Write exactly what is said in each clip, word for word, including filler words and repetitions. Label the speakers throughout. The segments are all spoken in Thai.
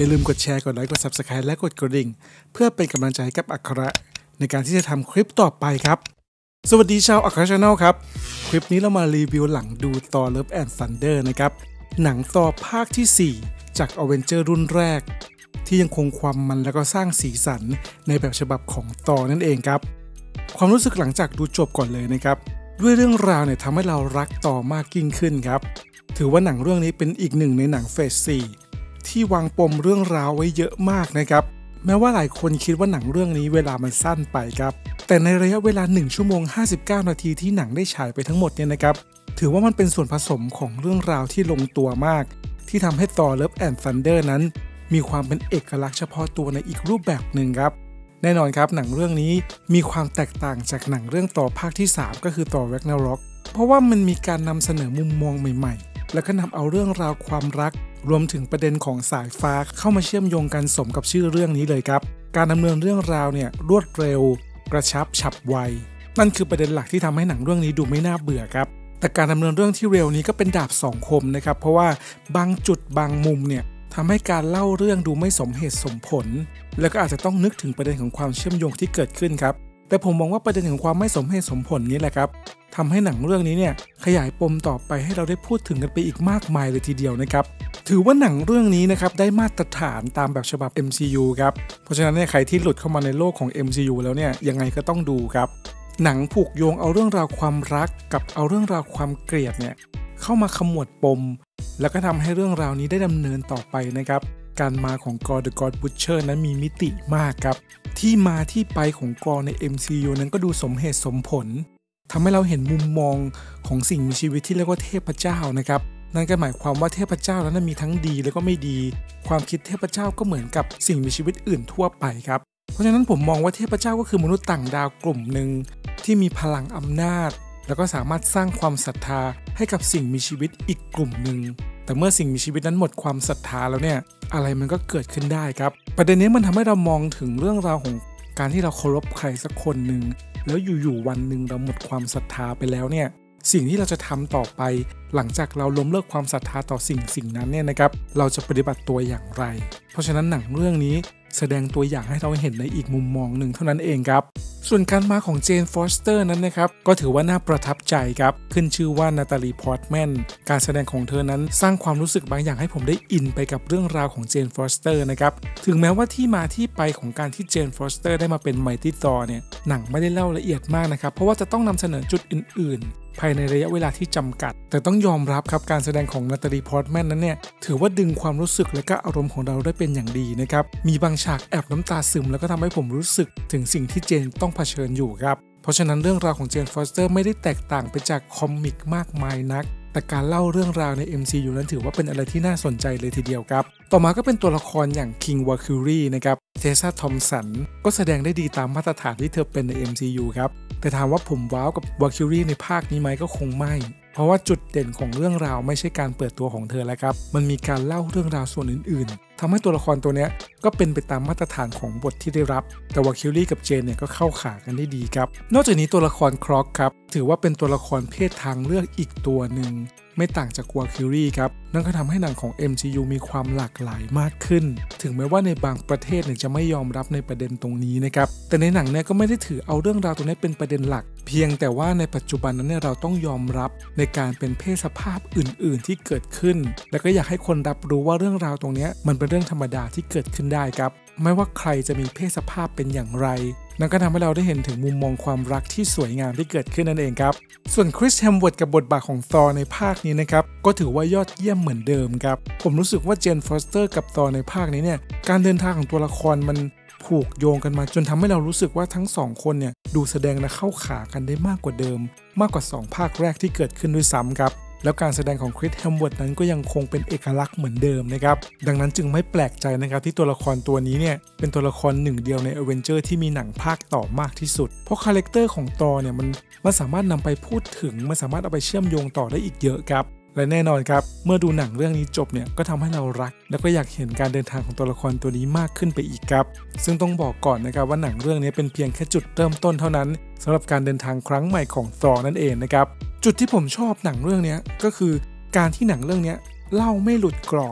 Speaker 1: อย่าลืมกดแชร์กดไลค์กด ซับสไครบ์ และกดกระดิ่งเพื่อเป็นกำลังใจให้กับอัคระในการที่จะทำคลิปต่อไปครับสวัสดีชาวอัคระชาแนลครับคลิปนี้เรามารีวิวหลังดู Thor Love and Thunder นะครับหนัง Thor ภาคที่สี่จาก Avengers รุ่นแรกที่ยังคงความมันและก็สร้างสีสันในแบบฉบับของ Thor นั่นเองครับความรู้สึกหลังจากดูจบก่อนเลยนะครับด้วยเรื่องราวเนี่ยทำให้เรารัก Thor มากยิ่งขึ้นครับถือว่าหนังเรื่องนี้เป็นอีกหนึ่งในหนังเฟสสี่ที่วางปมเรื่องราวไว้เยอะมากนะครับแม้ว่าหลายคนคิดว่าหนังเรื่องนี้เวลามันสั้นไปครับแต่ในระยะเวลาหนึ่งชั่วโมงห้าสิบเก้านาทีที่หนังได้ฉายไปทั้งหมดเนี่ยนะครับถือว่ามันเป็นส่วนผสมของเรื่องราวที่ลงตัวมากที่ทำให้ Thor Love and Thunder นั้นมีความเป็นเอกลักษณ์เฉพาะตัวในอีกรูปแบบหนึ่งครับแน่นอนครับหนังเรื่องนี้มีความแตกต่างจากหนังเรื่อง Thor ภาคที่สามก็คือ Thor Ragnarok เพราะว่ามันมีการนำเสนอมุมมองใหม่ๆแล้วก็นำเอาเรื่องราวความรักรวมถึงประเด็นของสายฟ้าเข้ามาเชื่อมโยงกันสมกับชื่อเรื่องนี้เลยครับการดำเนินเรื่องราวเนี่ยรวดเร็วกระชับฉับไวนั่นคือประเด็นหลักที่ทำให้หนังเรื่องนี้ดูไม่น่าเบื่อครับแต่การดำเนินเรื่องที่เร็วนี้ก็เป็นดาบสองคมนะครับเพราะว่าบางจุดบางมุมเนี่ยทำให้การเล่าเรื่องดูไม่สมเหตุสมผลแล้วก็อาจจะต้องนึกถึงประเด็นของความเชื่อมโยงที่เกิดขึ้นครับแต่ผมมองว่าประเด็นของความไม่สมเหตุสมผลนี้แหละครับทำให้หนังเรื่องนี้เนี่ยขยายปมต่อไปให้เราได้พูดถึงกันไปอีกมากมายเลยทีเดียวนะครับถือว่าหนังเรื่องนี้นะครับได้มาตรฐานตามแบบฉบับ เอ็ม ซี ยู ครับเพราะฉะนั้นเนี่ยใครที่หลุดเข้ามาในโลกของ เอ็ม ซี ยู แล้วเนี่ยยังไงก็ต้องดูครับหนังผูกโยงเอาเรื่องราวความรักกับเอาเรื่องราวความเกลียดเนี่ยเข้ามาขมวดปมแล้วก็ทำให้เรื่องราวนี้ได้ดำเนินต่อไปนะครับการมาของ Gorr the God Butcher นั้นมีมิติมากครับที่มาที่ไปของ Gorr ใน เอ็ม ซี ยู นั้นก็ดูสมเหตุสมผลทำให้เราเห็นมุมมองของสิ่งมีชีวิตที่เรียกว่าเทพเจ้านะครับนั่นก็หมายความว่าเทพเจ้านั้นมีทั้งดีแล้วก็ไม่ดีความคิดเทพเจ้าก็เหมือนกับสิ่งมีชีวิตอื่นทั่วไปครับเพราะฉะนั้นผมมองว่าเทพเจ้าก็คือมนุษย์ต่างดาวกลุ่มหนึ่งที่มีพลังอำนาจแล้วก็สามารถสร้างความศรัทธาให้กับสิ่งมีชีวิตอีกกลุ่มหนึ่งแต่เมื่อสิ่งมีชีวิตนั้นหมดความศรัทธาแล้วเนี่ยอะไรมันก็เกิดขึ้นได้ครับประเด็นนี้มันทำให้เรามองถึงเรื่องราวของการที่เราเคารพใครสักคนหนึ่งแล้วอยู่ๆวันหนึ่งเราหมดความศรัทธาไปแล้วเนี่ยสิ่งที่เราจะทำต่อไปหลังจากเราล้มเลิกความศรัทธาต่อสิ่งสิ่งนั้นเนี่ยนะครับเราจะปฏิบัติตัวอย่างไรเพราะฉะนั้นหนังเรื่องนี้แสดงตัวอย่างให้เราเห็นในอีกมุมมองหนึ่งเท่านั้นเองครับส่วนการมาของเจนฟอสเตอร์นั้นนะครับก็ถือว่าน่าประทับใจครับขึ้นชื่อว่านาตาลีพอร์ตแมนการแสดงของเธอนั้นสร้างความรู้สึกบางอย่างให้ผมได้อินไปกับเรื่องราวของเจนฟอสเตอร์นะครับถึงแม้ว่าที่มาที่ไปของการที่เจนฟอสเตอร์ได้มาเป็นไมตี้ธอร์เนี่ยหนังไม่ได้เล่าละเอียดมากนะครับเพราะว่าจะต้องนำเสนอจุดอื่นๆภายในระยะเวลาที่จำกัดแต่ต้องยอมรับครับการแสดงของนาตาลีพอร์ตแมนนั้นเนี่ยถือว่าดึงความรู้สึกและก็อารมณ์ของเราได้เป็นอย่างดีนะครับมีบางฉากแอบน้ำตาซึมแล้วก็ทำให้ผมรู้สึกถึงสิ่งที่เจนต้องเผชิญอยู่ครับเพราะฉะนั้นเรื่องราวของเจนฟอสเตอร์ไม่ได้แตกต่างไปจากคอมิกมากมายนักแต่การเล่าเรื่องราวใน เอ็ม ซี ยู นั้นถือว่าเป็นอะไรที่น่าสนใจเลยทีเดียวครับต่อมาก็เป็นตัวละครอย่างคิงวาคิวรีนะครับเทซ่าทอมสันก็แสดงได้ดีตามมาตรฐานที่เธอเป็นใน เอ็ม ซี ยู ครับแต่ถามว่าผมว้าวกับวาคิวรีในภาคนี้ไหมก็คงไม่เพราะว่าจุดเด่นของเรื่องราวไม่ใช่การเปิดตัวของเธอแล้วครับมันมีการเล่าเรื่องราวส่วนอื่นๆทำให้ตัวละครตัวนี้ก็เป็นไปตามมาตรฐานของบทที่ได้รับแต่วาคิวรีกับเจนเนี่ยก็เข้าขากันได้ดีครับนอกจากนี้ตัวละครคร็อกครับถือว่าเป็นตัวละครเพศทางเลือกอีกตัวหนึ่งไม่ต่างจากวาคิวรีครับนั่นก็ทำให้หนังของ เอ็ม ซี ยู มีความหลากหลายมากขึ้นถึงแม้ว่าในบางประเทศเนี่ยจะไม่ยอมรับในประเด็นตรงนี้นะครับแต่ในหนังเนี่ยก็ไม่ได้ถือเอาเรื่องราวตรงนี้เป็นประเด็นหลักเพียงแต่ว่าในปัจจุบันนั้นเนี่ยเราต้องยอมรับในการเป็นเพศสภาพอื่นๆที่เกิดขึ้นแล้วก็อยากให้คนรับรู้ว่าเรื่องราวตรงนี้มันเป็นเรื่องธรรมดาที่เกิดขึ้นได้ครับไม่ว่าใครจะมีเพศสภาพเป็นอย่างไรนั่นก็ทำให้เราได้เห็นถึงมุมมองความรักที่สวยงามที่เกิดขึ้นนั่นเองครับส่วนคริส เฮมส์ เวิร์ธกับบทบาทของธอร์ในภาคนี้นะครับก็ถือว่ายอดเยี่ยมเหมือนเดิมครับผมรู้สึกว่าเจนฟอสเตอร์กับธอร์ในภาคนี้เนี่ยการเดินทางของตัวละครมันผูกโยงกันมาจนทำให้เรารู้สึกว่าทั้งสองคนเนี่ยดูแสดงและเข้าขากันได้มากกว่าเดิมมากกว่าสองภาคแรกที่เกิดขึ้นด้วยซ้ำครับแล้วการแสดงของคริส เฮมส์ เวิร์ธนั้นก็ยังคงเป็นเอกลักษณ์เหมือนเดิมนะครับดังนั้นจึงไม่แปลกใจนะครับที่ตัวละครตัวนี้เนี่ยเป็นตัวละครหนึ่งเดียวใน Avengers ที่มีหนังภาคต่อมากที่สุดเพราะคาแรคเตอร์ของตอเนี่ยมันมันสามารถนำไปพูดถึงมันสามารถเอาไปเชื่อมโยงต่อได้อีกเยอะครับและแน่นอนครับเมื่อดูหนังเรื่องนี้จบเนี่ยก็ทำให้เรารักแล้วก็อยากเห็นการเดินทางของตัวละครตัวนี้มากขึ้นไปอีกครับซึ่งต้องบอกก่อนนะครับว่าหนังเรื่องนี้เป็นเพียงแค่จุดเริ่มต้นเท่านั้นสำหรับการเดินทางครั้งใหม่ของธอร์นั่นเองนะครับจุดที่ผมชอบหนังเรื่องนี้ก็คือการที่หนังเรื่องนี้เล่าไม่หลุดกรอบ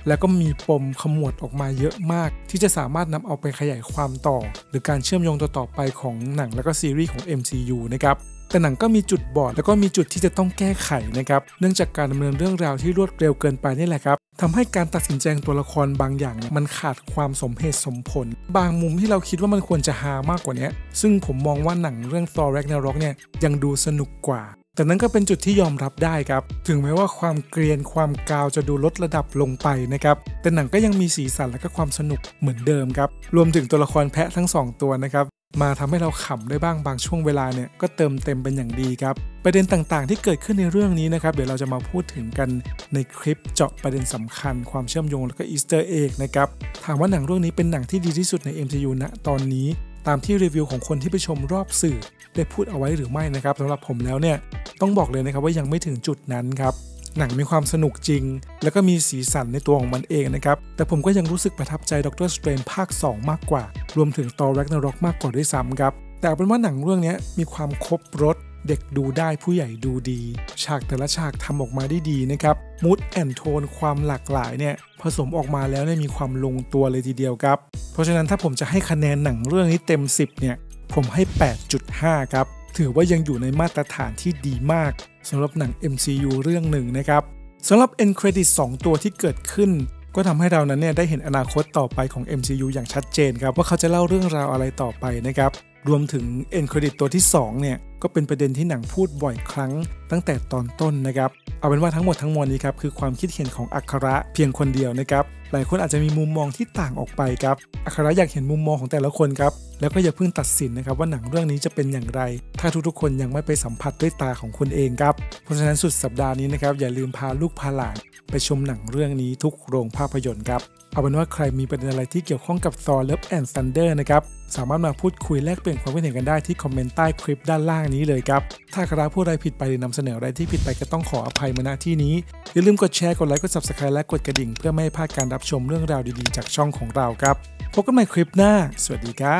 Speaker 1: แล้วก็มีปมขมวดออกมาเยอะมากที่จะสามารถนำเอาไปขยายความต่อหรือการเชื่อมโยงต่อๆไปของหนังและก็ซีรีส์ของ เอ็ม ซี ยู นะครับแต่หนังก็มีจุดบอดแล้วก็มีจุดที่จะต้องแก้ไขนะครับเนื่องจากการดำเนินเรื่องราวที่รวดเร็วเกินไปนี่แหละครับทำให้การตัดสินใจของตัวละครบางอย่างมันขาดความสมเหตุสมผลบางมุมที่เราคิดว่ามันควรจะฮามากกว่านี้ซึ่งผมมองว่าหนังเรื่อง Thor Ragnarok เนี่ยยังดูสนุกกว่าแต่นั้นก็เป็นจุดที่ยอมรับได้ครับถึงแม้ว่าความเกรียนความกาวจะดูลดระดับลงไปนะครับแต่หนังก็ยังมีสีสันและก็ความสนุกเหมือนเดิมครับรวมถึงตัวละครแพะทั้งสองตัวนะครับมาทำให้เราขำได้บ้างบางช่วงเวลาเนี่ยก็เติมเต็มเป็นอย่างดีครับประเด็นต่างๆที่เกิดขึ้นในเรื่องนี้นะครับเดี๋ยวเราจะมาพูดถึงกันในคลิปเจาะประเด็นสำคัญความเชื่อมโยงแล้วก็อีสเตอร์เอ็กนะครับถามว่าหนังเรื่องนี้เป็นหนังที่ดีที่สุดใน เอ็ม ซี ยู ณตอนนี้ตามที่รีวิวของคนที่ไปชมรอบสื่อได้พูดเอาไว้หรือไม่นะครับสำหรับผมแล้วเนี่ยต้องบอกเลยนะครับว่ายังไม่ถึงจุดนั้นครับหนังมีความสนุกจริงแล้วก็มีสีสันในตัวของมันเองนะครับแต่ผมก็ยังรู้สึกประทับใจด็อกเตอร์สเตรนจ์ภาคสองมากกว่ารวมถึง Thor Ragnarok มากกว่าด้วยซ้ำครับแต่เป็นว่าหนังเรื่องนี้มีความครบรสเด็กดูได้ผู้ใหญ่ดูดีฉากแต่ละฉากทำออกมาได้ดีนะครับมูดแอนโทนความหลากหลายเนี่ยผสมออกมาแล้วเนี่ยมีความลงตัวเลยทีเดียวครับเพราะฉะนั้นถ้าผมจะให้คะแนนหนังเรื่องนี้เต็มสิบเนี่ยผมให้ แปดจุดห้า ครับถือว่ายังอยู่ในมาตรฐานที่ดีมากสำหรับหนัง เอ็ม ซี ยู เรื่องหนึ่งนะครับสำหรับ End Credit สองตัวที่เกิดขึ้นก็ทำให้เรานั้นเนี่ยได้เห็นอนาคตต่อไปของ เอ็ม ซี ยู อย่างชัดเจนครับว่าเขาจะเล่าเรื่องราวอะไรต่อไปนะครับรวมถึง End Credit ตัวที่สองเนี่ยก็เป็นประเด็นที่หนังพูดบ่อยครั้งตั้งแต่ตอนต้นนะครับเอาเป็นว่าทั้งหมดทั้งมวลนี้ครับคือความคิดเห็นของอัคระเพียงคนเดียวนะครับหลายคนอาจจะมีมุมมองที่ต่างออกไปครับอัคระอยากเห็นมุมมองของแต่ละคนครับแล้วก็อย่าเพิ่งตัดสินนะครับว่าหนังเรื่องนี้จะเป็นอย่างไรถ้าทุกๆคนยังไม่ไปสัมผัสด้วยตาของคุณเองครับเพราะฉะนั้นสุดสัปดาห์นี้นะครับอย่าลืมพาลูกพาหลานไปชมหนังเรื่องนี้ทุกโรงภาพยนตร์ครับเอาเป็นว่าใครมีประเด็นอะไรที่เกี่ยวข้องกับ Thor Love and Thunder นะครับสามารถมาพูดคุยแลกเปลี่ยนความคิดเห็นกันได้ที่คอมเมนต์ใต้คลิปด้านล่างนี้เลยครับถ้าใครพูดอะไรผิดไปหรือนำเสนออะไรที่ผิดไปก็ต้องขออภัยมาณที่นี้อย่าลืมกดแชร์กดไลค์กด Subscribe และกดกระดิ่งเพื่อไม่ให้พลาดการรับชมเรื่องราวดีๆจากช่องของเราครับพบกันใหม่คลิปหน้าสวัสดีครับ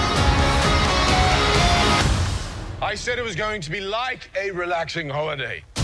Speaker 2: I said it was going to be like a relaxing holiday.